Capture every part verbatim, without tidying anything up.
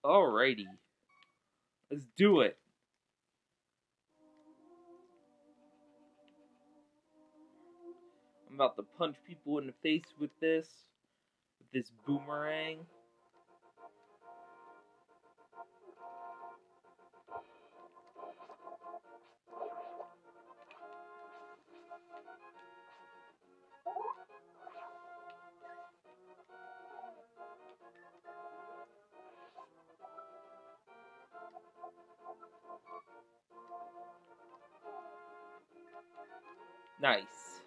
Alrighty. Let's do it. I'm about to punch people in the face with this. With this boomerang. Nice.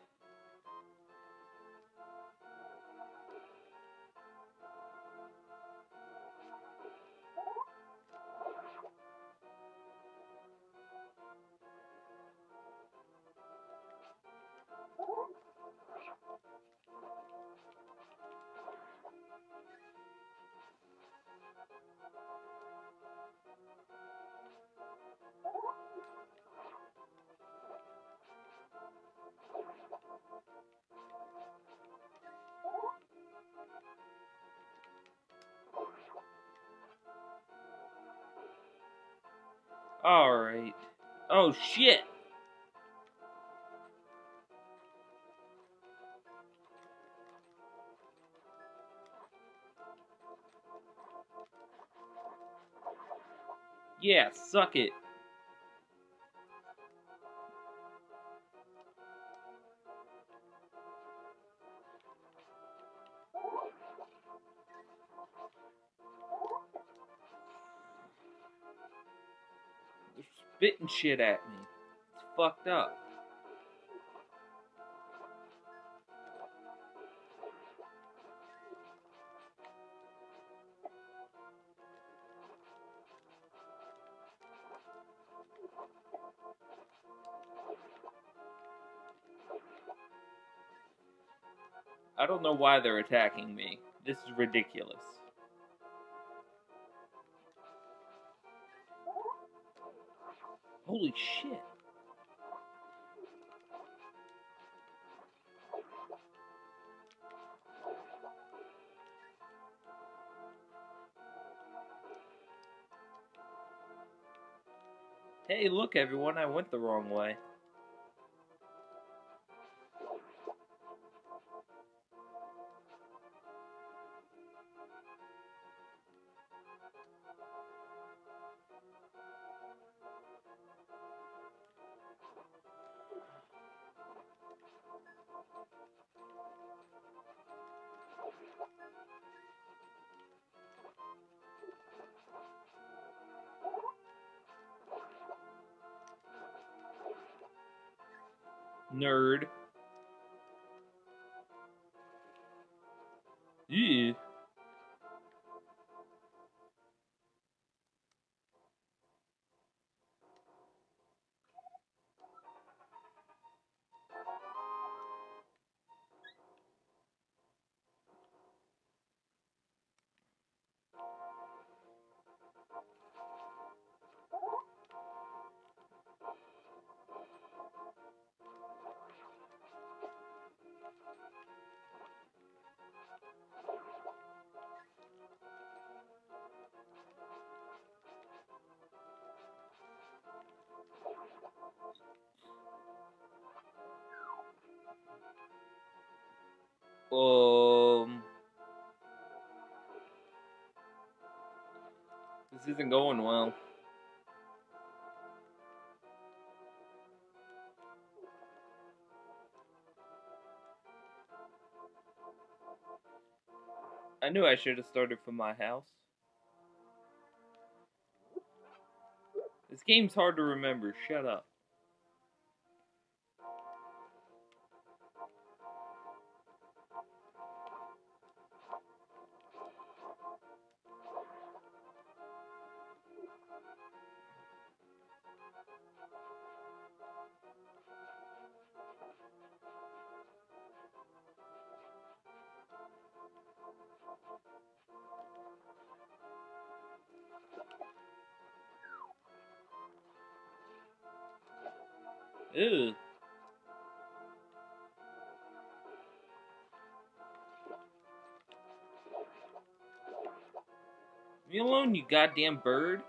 Alright. Oh shit! Yeah, suck it. They're spitting shit at me. It's fucked up. I don't know why they're attacking me. This is ridiculous. Holy shit. Hey, look everyone, I went the wrong way. Nerd. Yeah. Um, this isn't going well. I knew I should have started from my house. This game's hard to remember. Shut up. Ew. Me alone, you goddamn bird.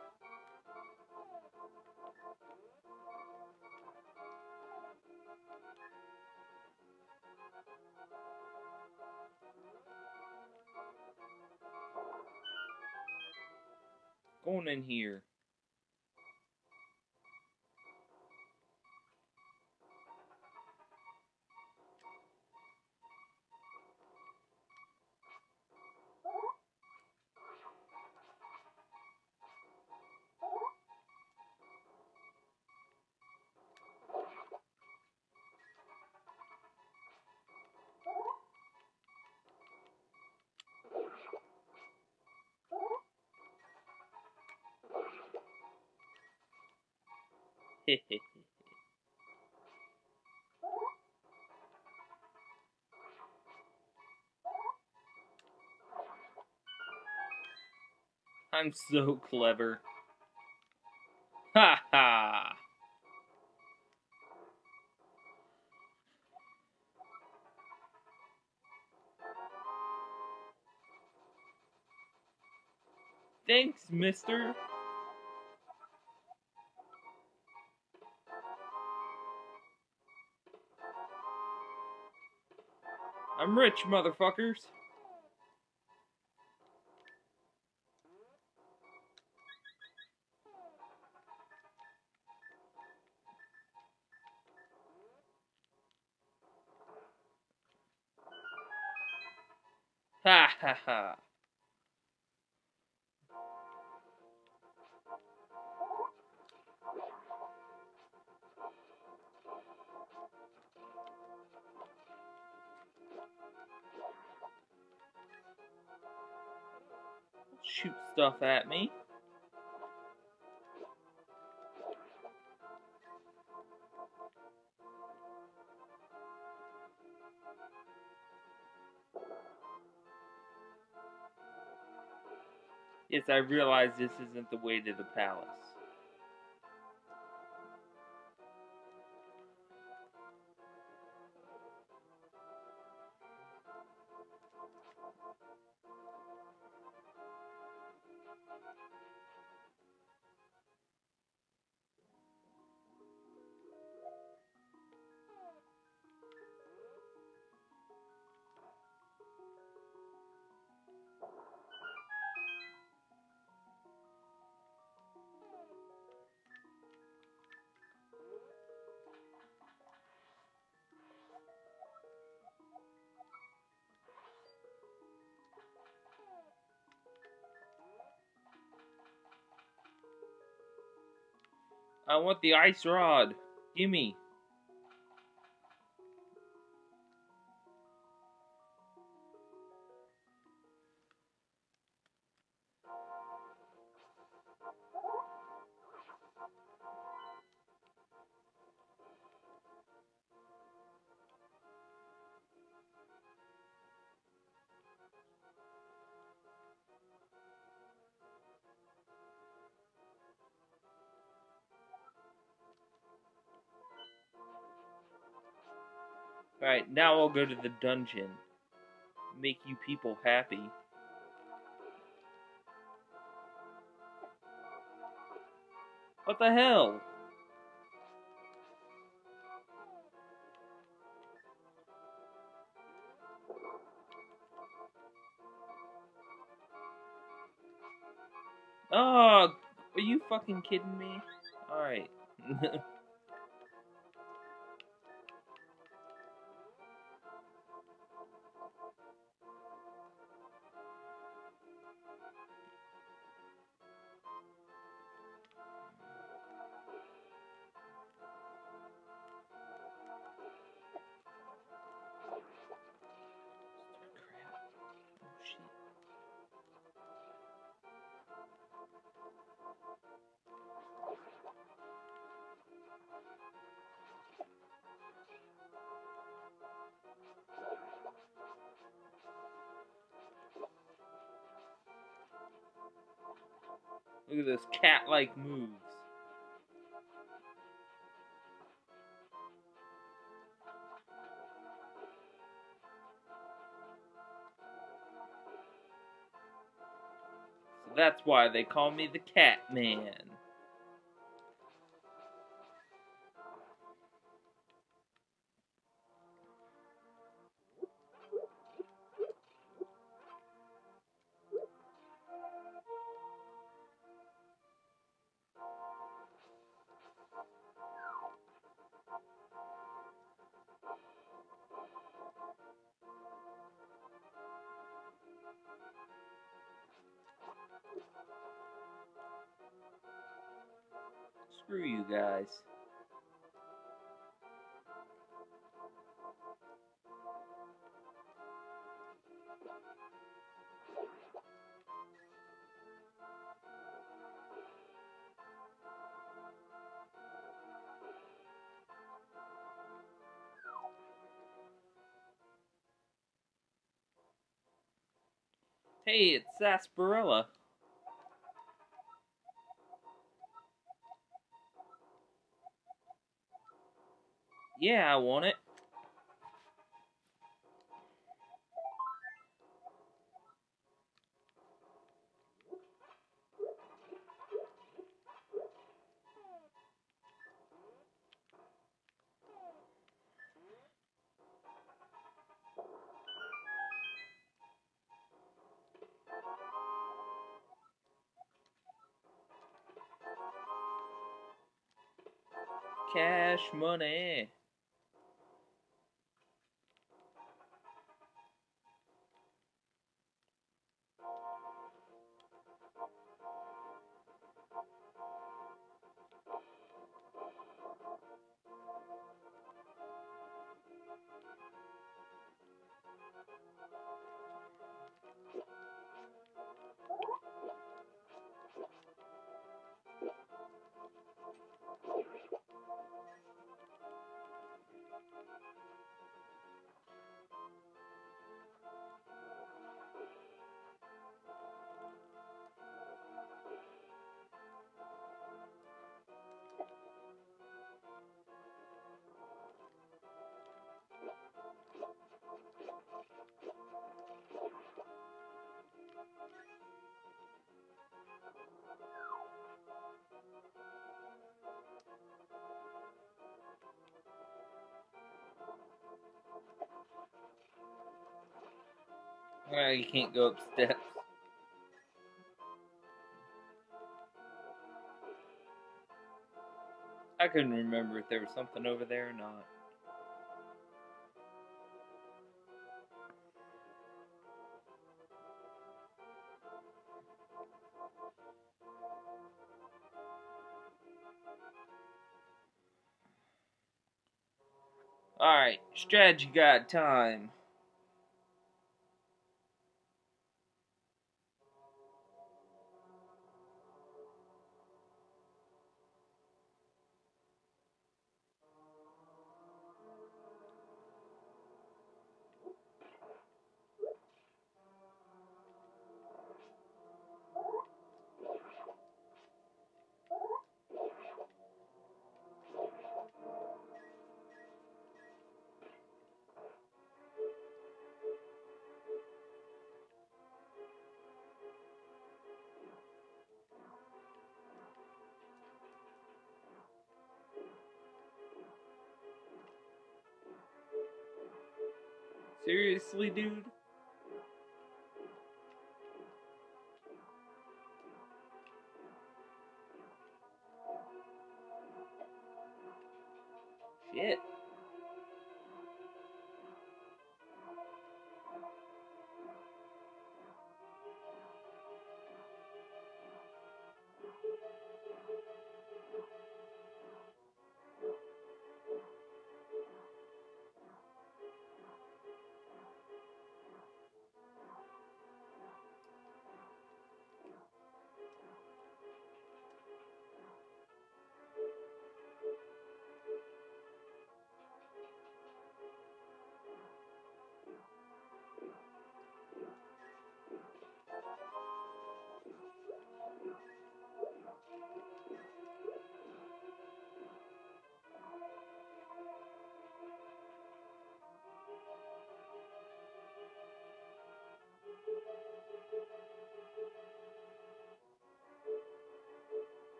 Going in here. I'm so clever. Ha ha! Thanks, mister. I'm rich, motherfuckers. Ha ha ha. Shoot stuff at me. Yes, I realize this isn't the way to the palace. I want the ice rod. Gimme. Alright, now I'll go to the dungeon. Make you people happy. What the hell? Oh, are you fucking kidding me? Alright. Look at this cat-like moves. So That's why they call me the Cat Man. Screw you guys. Hey, it's Sarsaparilla. Yeah, I want it. Cash money. Well, you can't go up steps. I couldn't remember if there was something over there or not. Alright, strategy guide time. Seriously, dude? Shit.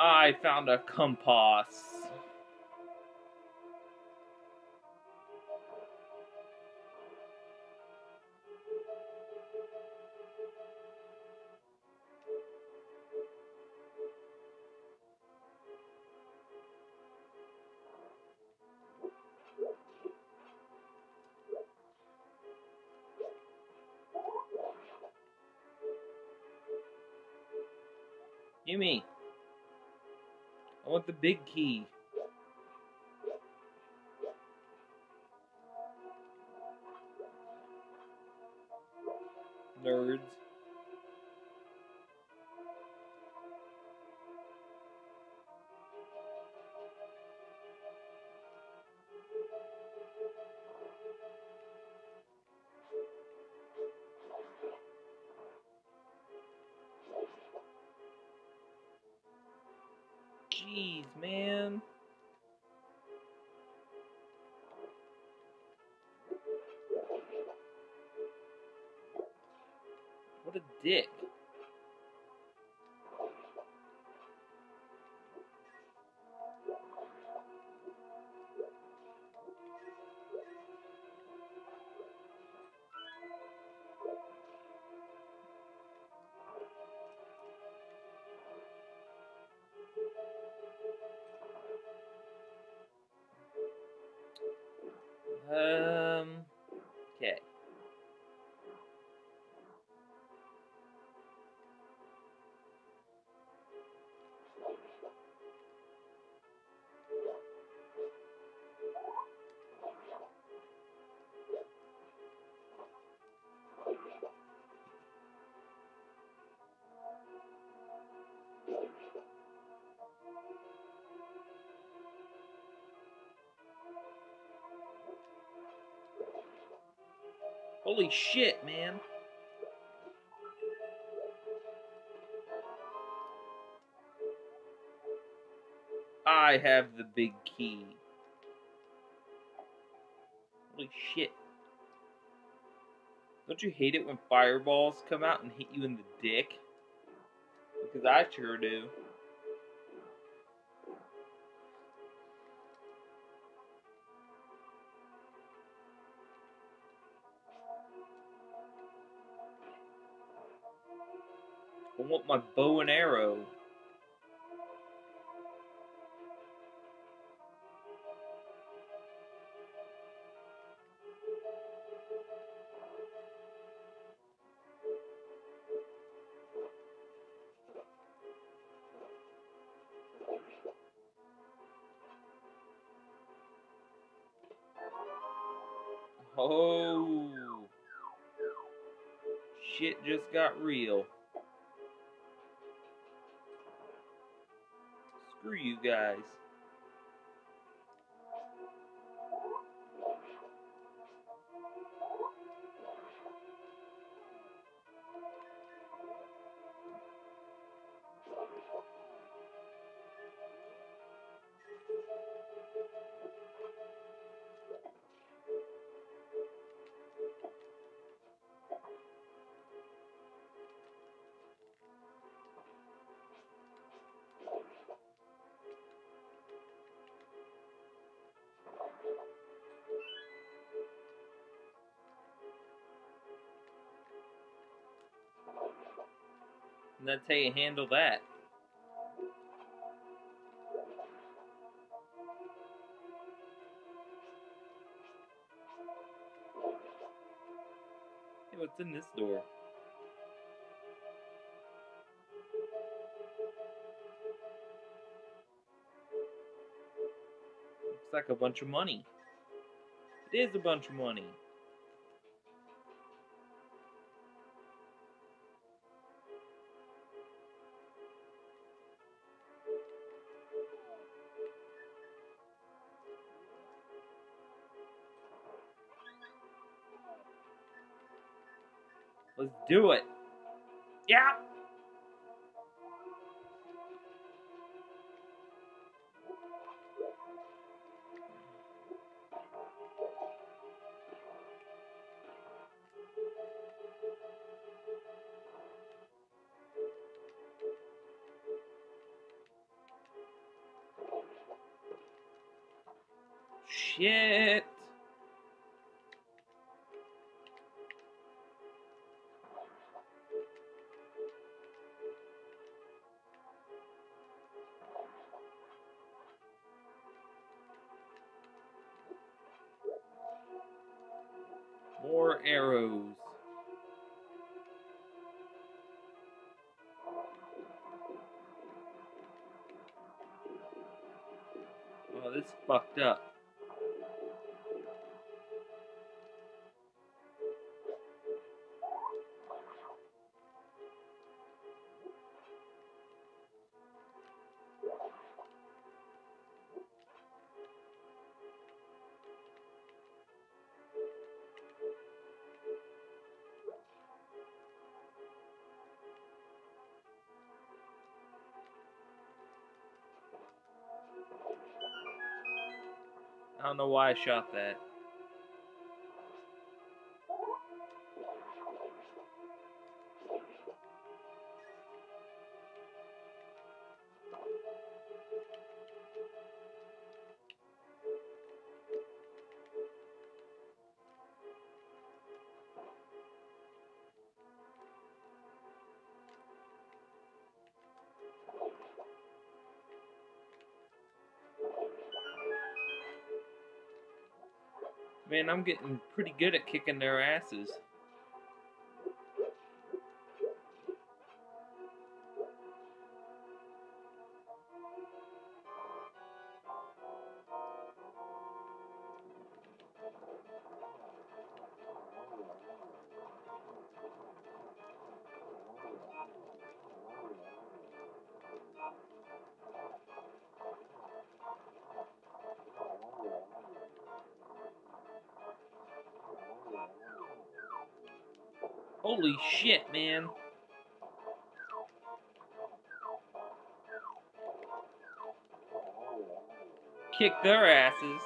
I found a compass. Gimme. I want the big key. Nerds. Jeez, man. What a dick. Um, okay. Holy shit, man. I have the big key. Holy shit. Don't you hate it when fireballs come out and hit you in the dick? Because I sure do. I want my bow and arrow. Oh. Shit just got real. Screw you guys. And that's how you handle that. Hey, what's in this door? Looks like a bunch of money. It is a bunch of money. Let's do it. Yeah. shit. More arrows. Oh, this is fucked up. I don't know why I shot that. Man, I'm getting pretty good at kicking their asses. Holy shit, man. Kick their asses.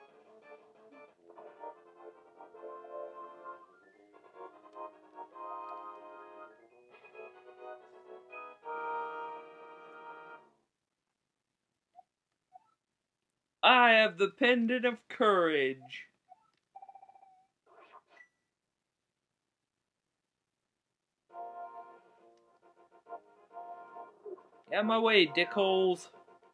I have the Pendant of Courage. Out of my way, dickholes.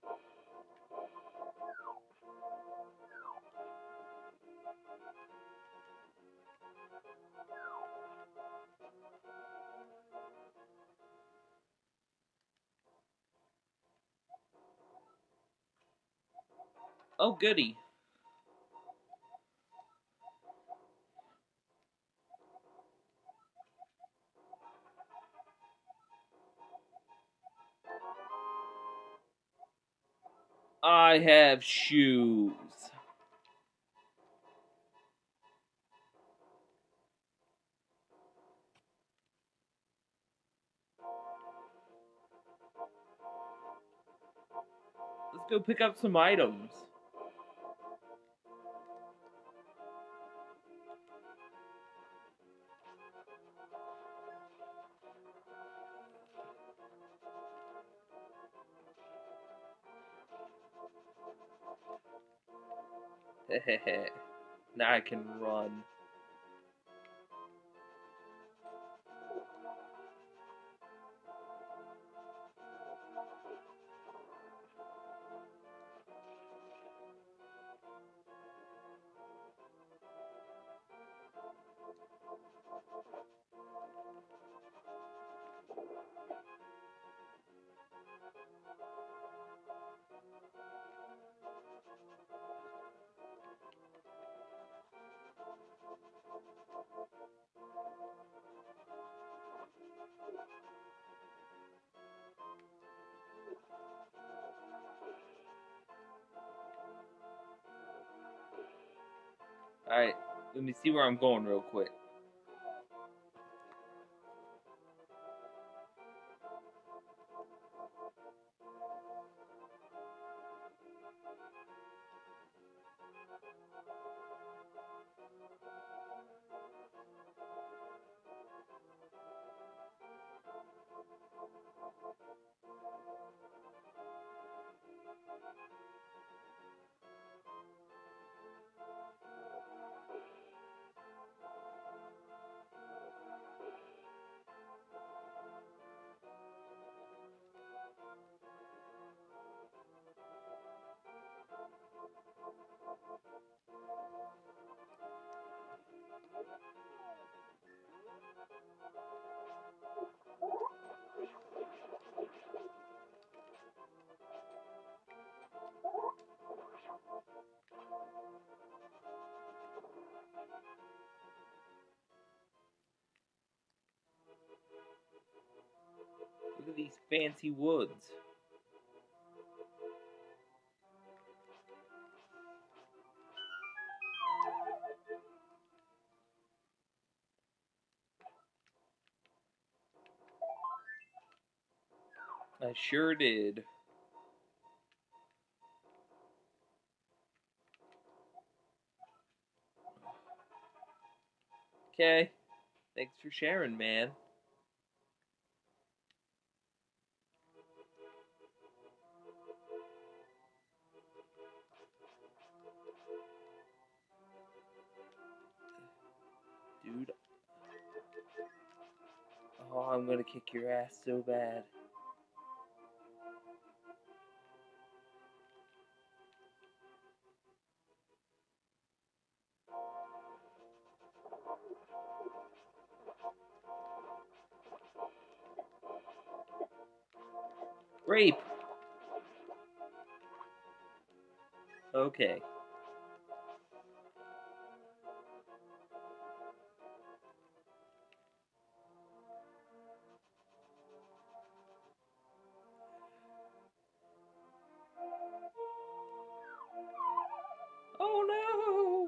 Oh, goody. I have shoes. Let's go pick up some items. Hehehe. Now I can run. Alright, let me see where I'm going real quick. Look at these fancy woods. I sure did. Okay. Thanks for sharing, man. Dude. Oh, I'm gonna kick your ass so bad. Rape! Okay. Oh no!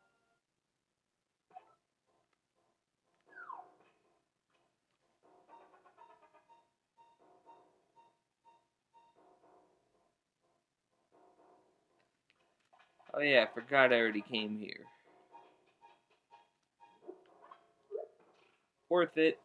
Oh yeah, I forgot I already came here. Worth it.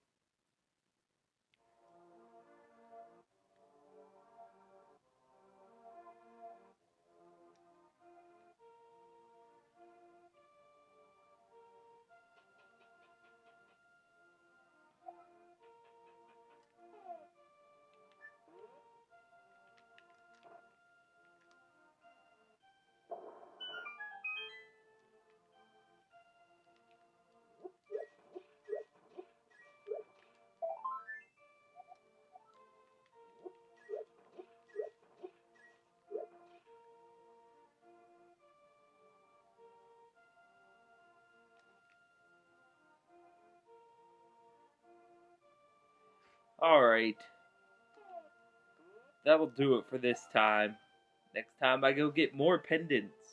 Alright. That'll do it for this time. Next time I go get more pendants.